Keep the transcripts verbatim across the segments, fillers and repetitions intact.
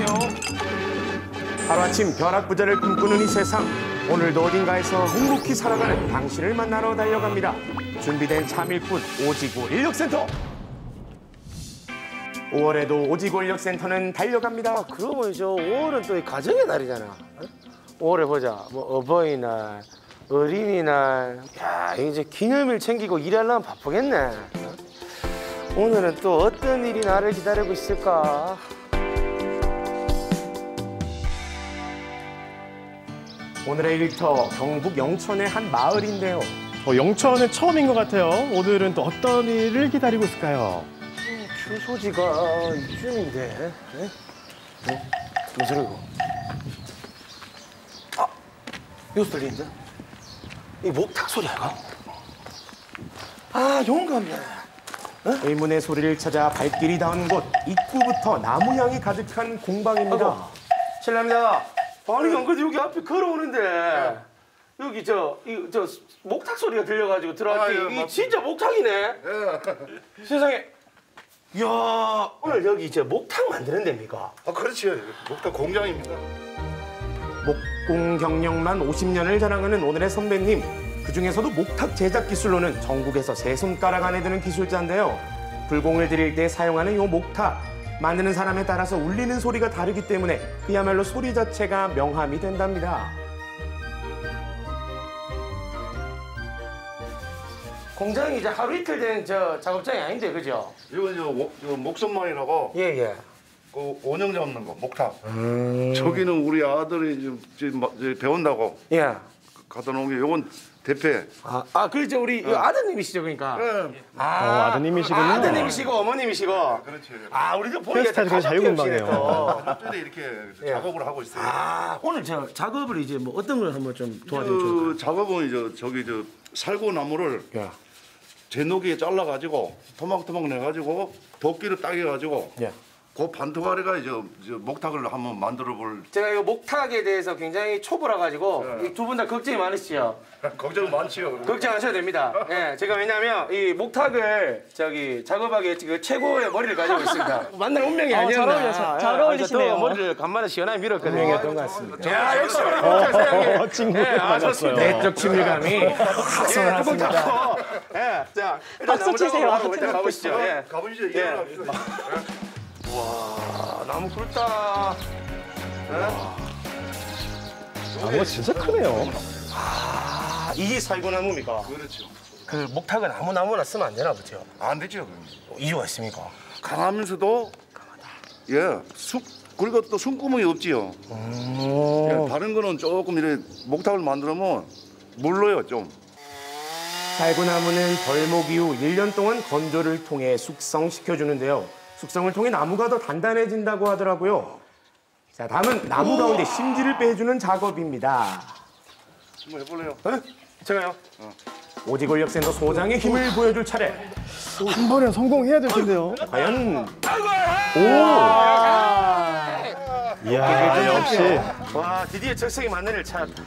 안녕하세요. 하루아침 벼락부자를 꿈꾸는 이 세상. 오늘도 어딘가에서 묵묵히 살아가는 당신을 만나러 달려갑니다. 준비된 참일꾼 오지구 인력센터. 오월에도 오지구 인력센터는 달려갑니다. 그러면 저 오월은 또 가정의 날이잖아. 오월에 보자. 뭐 어버이날, 어린이날. 야, 이제 기념일 챙기고 일하려면 바쁘겠네. 오늘은 또 어떤 일이 나를 기다리고 있을까? 오늘의 일터 경북 영천의 한 마을인데요. 어, 영천은 처음인 것 같아요. 오늘은 또 어떤 일을 기다리고 있을까요? 음, 주소지가 이쯤인데. 네? 어? 무슨 소리고? 아, 여기서 들리는데? 이 목탁 소리 아이가? 아, 용감이야. 어? 의문의 소리를 찾아 발길이 닿은 곳 입구부터 나무향이 가득한 공방입니다. 아이고, 실례합니다. 아니, 안 그래도 여기 앞에 걸어오는데 네. 여기 저, 이, 저 목탁 소리가 들려가지고 들어왔더니 아, 예, 이게 진짜 목탁이네. 예. 세상에. 이야, 오늘 여기 이제 목탁 만드는 데입니까? 아, 그렇지요. 목탁 공장입니다. 목공 경력만 오십 년을 자랑하는 오늘의 선배님. 그중에서도 목탁 제작 기술로는 전국에서 세 손가락 안에 드는 기술자인데요. 불공을 들일 때 사용하는 이 목탁. 만드는 사람에 따라서 울리는 소리가 다르기 때문에 그야말로 소리 자체가 명함이 된답니다. 공장이 이제 하루 이틀 된 저 작업장이 아닌데, 그죠? 이건 저, 목, 저 목선만이라고 예, 예. 그 원형 잡는 거, 목탁. 음... 저기는 우리 아들이 지금, 지금 이제 배운다고 예. 갖다 놓은 게 요건 대패. 아, 아 그렇죠. 우리 어. 아드님이시죠, 그러니까? 네. 아, 어, 아드님이시군요. 아, 아드님이시고 어머님이시고. 네, 그렇지. 아, 우리도 보니까 스타일이 자유분방해요. 갑자기 이렇게 예. 작업을 하고 있어요. 아, 오늘 저 작업을 이제 뭐 어떤 걸 한번 좀 도와주면 좋을까요? 그 작업은 이제 저기 저 살구 나무를 예. 제노기에 잘라가지고 토막토막 내가지고 도끼를 따개가지고 예. 그 반토가리가 이제 목탁을 한번 만들어 볼. 제가 이 목탁에 대해서 굉장히 초보라 가지고 네. 두 분 다 걱정이 많으시죠? 걱정 많지요. 걱정하셔도 됩니다. 예, 제가 왜냐하면 이 목탁을 저기 작업하기 그 최고의 머리를 가지고 있습니다. 만날 운명이 어, 아니었나. 잘 어울리시- 잘 어울리시네요. 또 머리를 간만에 시원하게 밀었거든요. 운명이었던 것 같습니다. 야, 역시 우리 어, 목탁 사장님. 친구를 예, 아, 만났어요. 좋습니다. 내적 친밀감이 확선하십니다. 예, 자, 일단 박수 나무 치세요. 작업하러 일단 가보시죠. 예. 가보시죠. 예. 일어납시다. 와, 나무 굵다. 나무가 진짜 크네요. 아, 이게 살구나무입니까? 그렇죠. 그 목탁은 아무 나무나 쓰면 안 되나 보죠? 안 되죠. 이유가 있습니까? 강하면서도 예, 쑥 그리고 또 숨구멍이 없지요. 예, 다른 거는 조금 이렇게 목탁을 만들면 물러요 좀. 살구나무는 벌목 이후 일 년 동안 건조를 통해 숙성시켜주는데요. 숙성을 통해 나무가 더 단단해진다고 하더라고요. 자, 다음은 나무 가운데 심지를 빼주는 작업입니다. 한번 해볼래요? 어? 제가요? 오지구 인력센터 소장의 힘을 보여줄 차례. 한 번에 성공해야 될 텐데요. 과연 이야, 역시. 와, 드디어 적성에 맞는 일을 찾았다.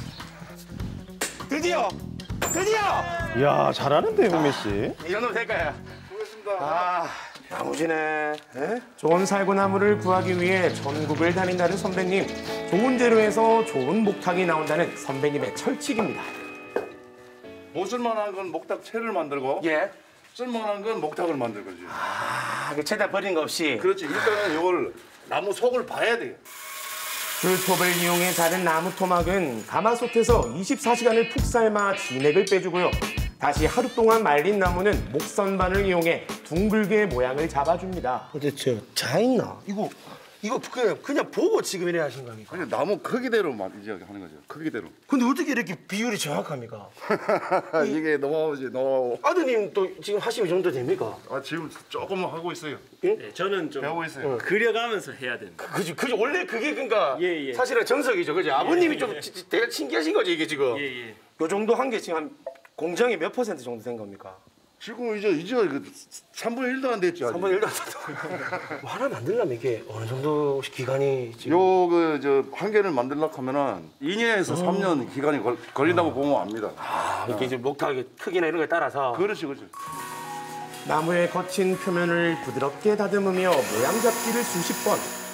드디어! 드디어! 이야, 잘하는데요, 현미 씨. 이 정도면 될까요? 수고했습니다. 아, 야무지네. 에? 좋은 살구나무를 구하기 위해 전국을 다닌다는 선배님. 좋은 재료에서 좋은 목탁이 나온다는 선배님의 철칙입니다. 못 쓸만한 건 목탁 채를 만들고 예. 쓸만한 건 목탁을 만들 거지. 아, 그 최대한 버린 거 없이. 그렇지. 일단은 이걸 나무 속을 봐야 돼. 줄톱을 이용해 자른 나무 토막은 가마솥에서 이십사 시간을 푹 삶아 진액을 빼주고요. 다시 하루 동안 말린 나무는 목선반을 이용해 둥글게 모양을 잡아줍니다. 도대체 자 있나? 이거 이거 그냥 그냥 보고 지금 이래 하신 겁니까? 그냥 나무 크기대로 만 이제 하는 거죠. 크기대로. 근데 어떻게 이렇게 비율이 정확합니까? 이게 노하우지 노하우. 아드님 또 지금 하시면 이 정도 됩니까? 아 지금 조금 하고 있어요. 네, 저는 좀 배우고 있어요. 그려가면서 해야 된다. 그, 그지, 그지 원래 그게 그러니까 예, 예. 사실은 정석이죠, 그지? 아버님이 좀 지- 지- 되게 신기하신 거지 이게 지금. 예, 예. 요 정도 한 게 지금 한 공정이 몇 퍼센트 정도 된 겁니까? 지금 이제 이제 그 삼분의 일도 안 됐죠. 아직. 삼분의 일도 안 됐다. 뭐 하나 만들려면 이게 어느 정도 기간이 지금? 요그 저 한 개를 만들려고 하면은 이 년에서 삼 년 기간이 걸, 걸린다고 보면 압니다. 아, 이렇게 이제 목탁의 크기나 이런 거에 따라서. 그렇지, 그렇지. 나무의 거친 표면을 부드럽게 다듬으며 모양 잡기를 수십 번,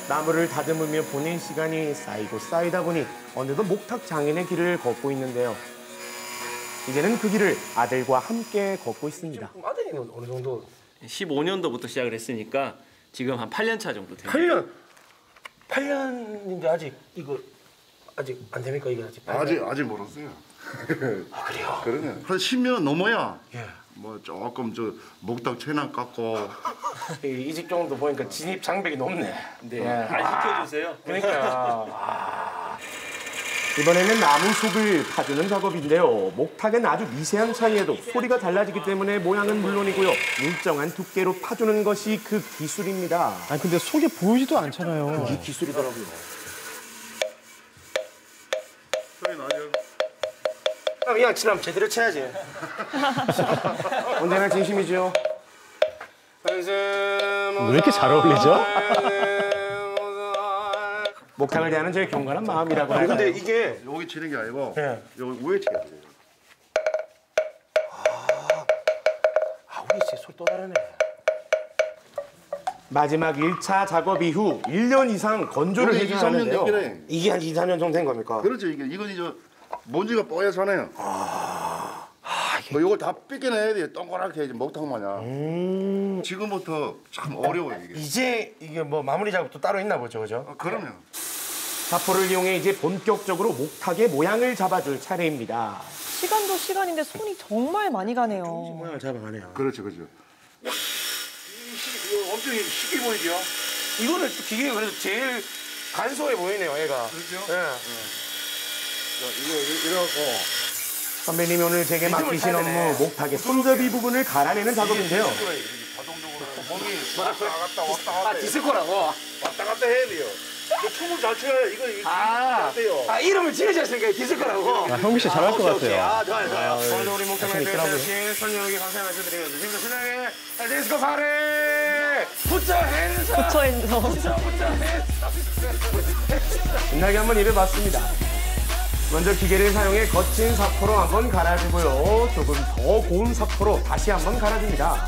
나무를 다듬으며 보낸 시간이 쌓이고 쌓이다 보니 어느덧 목탁 장인의 길을 걷고 있는데요. 이제는 그 길을 아들과 함께 걷고 있습니다. 아드님은 어느 정도? 십오 년도부터 시작을 했으니까 지금 한 팔 년 차 정도 됩니다. 팔 년. 팔 년인데 아직 이거 아직 안 됩니까 이게 아직? 팔 년? 아직 아직 멀었어요. 아 그래요? 그러네. 한 십 년 넘어야 예. 뭐 조금 저 목탁 채낭 깎고 이 집 정도 보니까 진입 장벽이 높네. 네, 잘 지켜주세요. 그러니까 이번에는 나무 속을 파주는 작업인데요. 목탁은 아주 미세한 차이에도 소리가 달라지기 때문에 모양은 물론이고요. 일정한 두께로 파주는 것이 그 기술입니다. 아니 근데 속에 보이지도 않잖아요. 이 기술이더라고요. 소리 나죠? 그럼 그냥 지금 제대로 쳐야지. 언제나 진심이죠. 왜 이렇게 잘 어울리죠? 목탁을 대하는 저의 경건한 마음이라고 할까요? 근데 이게 여기 치는 게 아니고 예. 여기 위에 쳐야 돼요. 아 우리 진짜 소리 또 다르네. 마지막 일 차 작업 이후 일 년 이상 건조를 이게 이, 삼 년 해주는데요. 됐길래. 이게 한 이, 삼 년 정도 된 겁니까? 그렇죠. 이게 이건 이제 먼지가 뽀얗잖아요. 아, 뭐 이걸 다 뺏겨내야 돼요. 동그랗게 이제 목탁 마냥. 음. 지금부터 참 어려워요 이게. 이제 이게 뭐 마무리 작업도 따로 있나 보죠, 그죠? 아, 그럼요. 사포를 이용해 이제 본격적으로 목탁의 모양을 잡아줄 차례입니다. 시간도 시간인데 손이 정말 많이 가네요. 모양을 잡아가네요. 그렇죠, 그렇죠. 이 시, 이거 엄청 쉽게 보이죠? 이거는 기계가 그래도 제일 간소해 보이네요, 얘가. 그렇죠? 예. 자, 이거 이래갖고 선배님이 오늘 제게 리듬을 맡기신 타야 되네. 업무 목탁의 손잡이 부분을 갈아내는 작업인데요. 자동적으로 몸이 왔다 갔다 왔다 갔다 아, 디스코라고? 왔다 갔다 해야 돼요. 그 춤을 잘 춰야 이거 이거 아, 안 돼요. 아 이름을 지으셨으니까 디스코라고? 아, 형규 씨 잘할 것 오케이, 오케이. 같아요. 아, 좋아요, 좋아요. 오늘도 우리 목탁을 있더라고요. 대신 선녀에게 감사 말씀드리면서 지금부터 신나게 디스코 파리! 붙여 핸서! 부처에서 신나게 한번 일을 봤습니다. 먼저 기계를 사용해 거친 사포로 한번 갈아주고요. 조금 더 고운 사포로 다시 한번 갈아줍니다.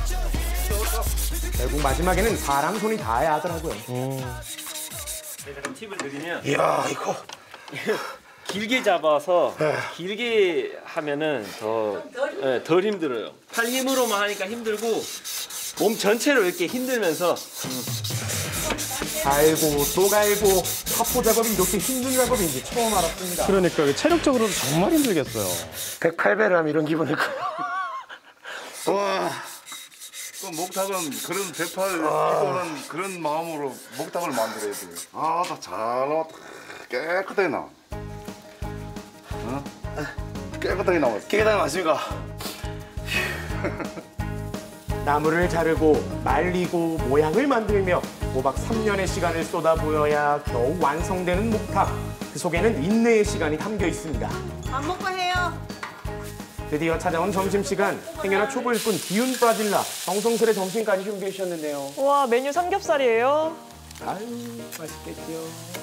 결국 마지막에는 사람 손이 닿아야 하더라고요. 제가 좀 팁을 드리면 이야, 이거. 길게 잡아서 길게 하면은 더 예, 덜 힘들어요. 팔 힘으로만 하니까 힘들고 몸 전체로 이렇게 힘들면서 갈고 또 갈고 사포 작업이 이렇게 힘든 작업인지 처음 알았습니다. 그러니까 체력적으로도 정말 힘들겠어요. 백팔 배를 하면 이런 기분일 거예요. 와. 그 목탁은 그런 백팔 이거는 그런 마음으로 목탁을 만들어야 돼요. 아, 다 잘 나왔다. 깨끗하게 나와. 어? 깨끗하게 나왔어. 기계단이 맞습니까? 나무를 자르고 말리고 모양을 만들며 꼬박 삼 년의 시간을 쏟아부어야 겨우 완성되는 목탁. 그 속에는 인내의 시간이 담겨 있습니다. 밥 먹고 해요. 드디어 찾아온 점심시간. 행여나 초보일 뿐 기운 빠질라 정성스레 점심까지 준비해 주셨는데요. 와 메뉴 삼겹살이에요. 아유 맛있겠죠.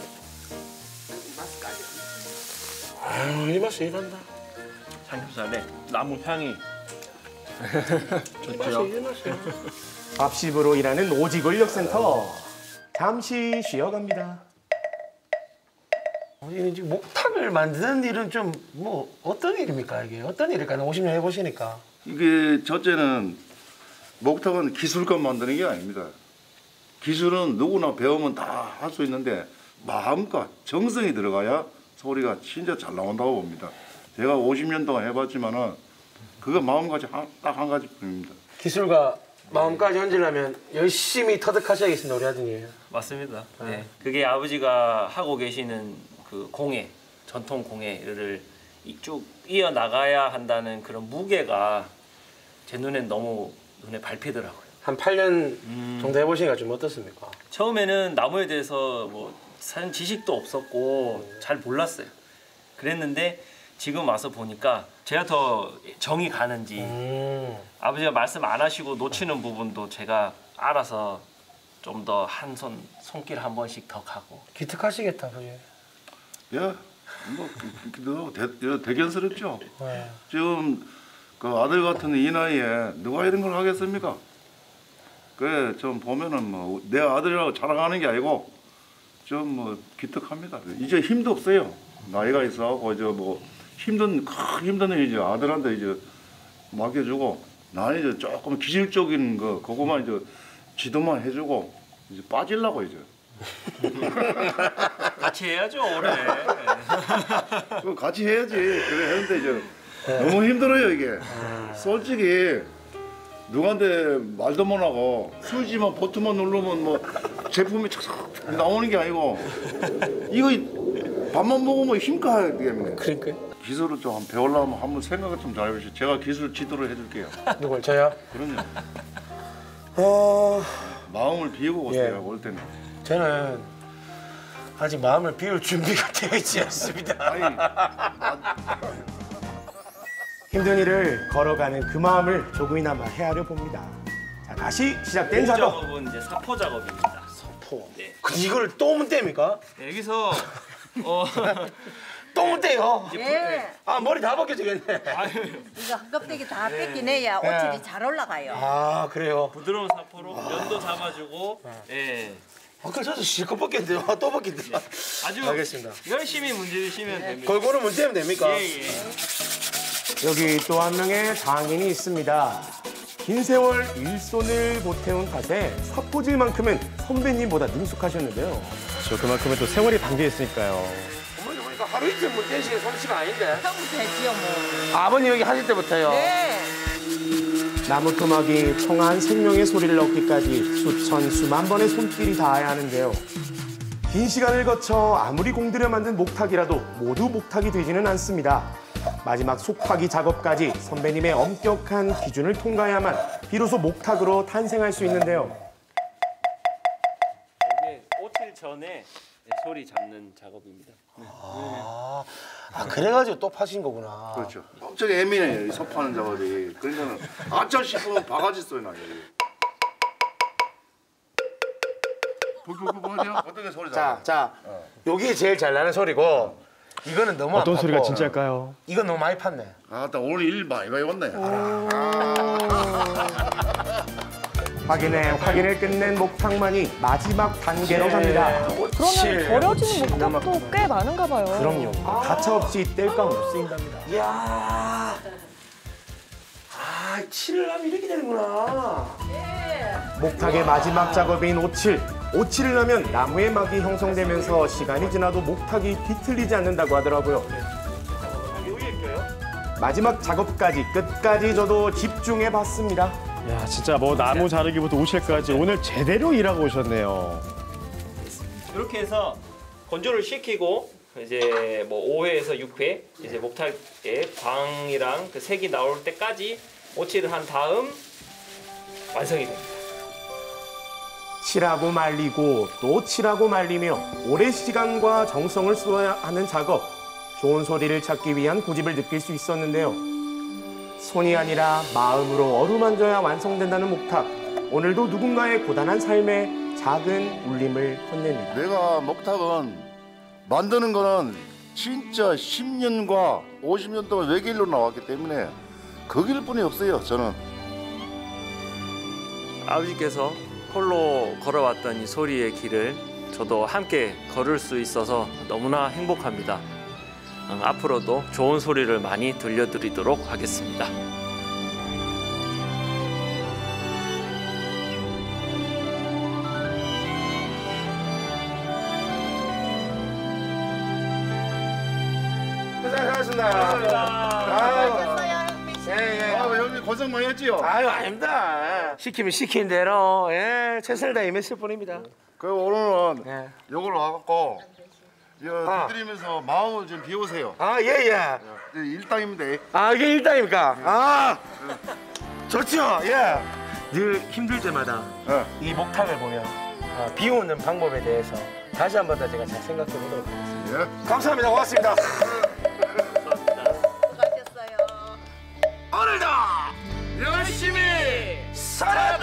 아유, 이 맛이 일한다. 삼겹살에 나무 향이 이 맛이 이 맛이야. 밥십으로 일하는 오지권력센터. 잠시 쉬어갑니다. 이 지금 목탁을 만드는 일은 좀 뭐 어떤 일입니까 이게? 어떤 일일까요? 오십 년 해보시니까. 이게 첫째는 목탁은 기술감 만드는 게 아닙니다. 기술은 누구나 배우면 다 할 수 있는데 마음과 정성이 들어가야 소리가 진짜 잘 나온다고 봅니다. 제가 오십 년 동안 해봤지만은 그거 마음가짐 딱 한 가지뿐입니다. 기술과 마음까지 얹으려면 열심히 터득하셔야겠습니다, 우리 아드님. 맞습니다. 네. 그게 아버지가 하고 계시는 그 공예, 전통 공예를 쭉 이어 나가야 한다는 그런 무게가 제 눈엔 너무 눈에 밟히더라고요. 한 팔 년 음. 정도 해보시니까 좀 어떻습니까? 처음에는 나무에 대해서 뭐 사실 지식도 없었고 잘 몰랐어요. 그랬는데 지금 와서 보니까 제가 더 정이 가는지 음. 아버지가 말씀 안 하시고 놓치는 부분도 제가 알아서 좀 더 한 손 손길 한 번씩 더 가고. 기특하시겠다, 그지? 야, 뭐 너 대견스럽죠. 네. 지금 그 아들 같은 이 나이에 누가 이런 걸 하겠습니까? 그래 좀 보면은 뭐 내 아들이라고 자랑하는 게 아니고 좀 뭐 기특합니다. 이제 힘도 없어요. 나이가 있어갖고 이제 뭐 힘든 크 힘든 일 이제 아들한테 이제 맡겨주고 나는 이제 조금 기술적인 거 그거만 이제 지도만 해주고 이제 빠질라고 이제. 같이 해야죠 올해. 그거 같이 해야지. 그래 했는데 이제 너무 힘들어요 이게. 솔직히 누구한테 말도 못하고 스위치만 버튼만 누르면 뭐 제품이 착착 나오는 게 아니고 이거 밥만 먹으면 힘가야 되겠네. 그러니까. 기술을 좀 한번 배우려면 한번 생각을 좀 잘해보시죠. 제가 기술 지도를 해줄게요. 누굴 저요? 그럼요. 어, 마음을 비우고 예. 오세요 올 때는. 저는 아직 마음을 비울 준비가 되어 있지 않습니다. 아니, 힘든 일을 걸어가는 그 마음을 조금이나마 헤아려 봅니다. 자, 다시 시작된 이 작업. 작업은 이제 사포 작업입니다. 포. 네. 그 이걸 똥은 뗍니까? 네, 여기서 어 똥은 떼요. 예. 아 머리 다 벗겨지겠네. 이거 한 껍데기 다 뺏기내야 오칠이 잘 올라가요. 아 그래요. 부드러운 사포로 면도 잡아주고 예. 아까 저도 실컷 벗겼는데 아, 또 벗긴다. 아주 알겠습니다. 열심히 문지르시면 됩니다. 골고루 문제면 됩니까? 예, 예. 여기 또 한 명의 장인이 있습니다. 긴 세월 일손을 보태운 탓에 사포질만큼은 선배님보다 능숙하셨는데요. 저 그만큼은 또 세월이 담겨 있으니까요. 어머니 보니까 하루 이틀 문제시는 솜씨가 아닌데. 처음부터 했지요 뭐. 아버님 여기 하실 때부터요. 네. 나무토막이 청아한 생명의 소리를 얻기까지 수천 수만 번의 손길이 닿아야 하는데요. 긴 시간을 거쳐 아무리 공들여 만든 목탁이라도 모두 목탁이 되지는 않습니다. 마지막 속파기 작업까지 선배님의 엄격한 기준을 통과해야만 비로소 목탁으로 탄생할 수 있는데요. 이게 오칠 전에 소리 잡는 작업입니다. 아, 아 그래가지고 또 파신 거구나. 그렇죠. 엄청 예민해요 이 섭하는 작업이. 그러면은 아차 싶으면 바가지 소리 나요. 불불불 하냐? 어떻게 소리 자, 자. 자, 여기 제일 잘 나는 소리고 이거는 너무 어떤 안 소리가 팠고. 진짜일까요? 이건 너무 많이 팠네. 아따 오늘 일 많이 많이 왔네. 확인에 확인을 끝낸 목탁만이 마지막 단계로 갑니다. 그러면 버려지는 목탁도 꽤 많은가 봐요. 그럼요. 가차없이 뗄까 못 쓰인답니다. 이야, 아, 칠을 하면 이렇게 되는구나. 목탁의 마지막 작업인 오칠. 오칠을 하면 나무의 막이 형성되면서 시간이 지나도 목탁이 뒤틀리지 않는다고 하더라고요. 마지막 작업까지 끝까지 저도 집중해 봤습니다. 야, 진짜 뭐 나무 자르기부터 오실까지 오늘 제대로 일하고 오셨네요. 이렇게 해서 건조를 시키고 이제 뭐 오 회에서 육 회 이제 목탁에 광이랑 그 색이 나올 때까지 오칠을 한 다음 완성이 됩니다. 칠하고 말리고 또 칠하고 말리며 오랜 시간과 정성을 쏟아야 하는 작업. 좋은 소리를 찾기 위한 고집을 느낄 수 있었는데요. 손이 아니라 마음으로 어루만져야 완성된다는 목탁. 오늘도 누군가의 고단한 삶에 작은 울림을 건넵니다. 내가 목탁은 만드는 거는 진짜 십 년과 오십 년 동안 외길로 나왔기 때문에 그 길뿐이 없어요 저는. 아버지께서 홀로 걸어왔던 이 소리의 길을 저도 함께 걸을 수 있어서 너무나 행복합니다. 음, 앞으로도 좋은 소리를 많이 들려드리도록 하겠습니다. 고생하셨습니다. 아유, 예, 예. 아 형님 고생 많이 했지요? 아유, 아닙니다. 시키면 시킨 대로 예, 최선을 다했을 뿐입니다. 그 오늘은 예. 요걸 와갖고 이거 아. 드리면서 마음을 좀 비우세요. 아, 예, 예. 이제 일당입니다. 아, 이게 일당입니까? 아, 좋죠. 예. 늘 힘들 때마다 예. 이 목탁을 보면 아, 비우는 방법에 대해서 다시 한 번 더 제가 잘 생각해 보도록 하겠습니다. 예. 감사합니다. 고맙습니다. 수고하셨어요. 오늘도 열심히 살아!